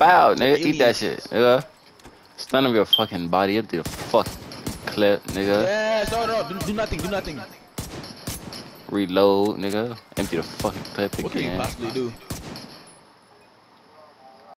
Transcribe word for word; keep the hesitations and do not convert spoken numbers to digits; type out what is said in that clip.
Foul, nigga. You Eat that need- shit, nigga. Stun of your fucking body empty the fuck clip, nigga. Yeah, no, no, do, do nothing, do nothing. Reload, nigga. Empty the fucking clip What can you again. possibly do?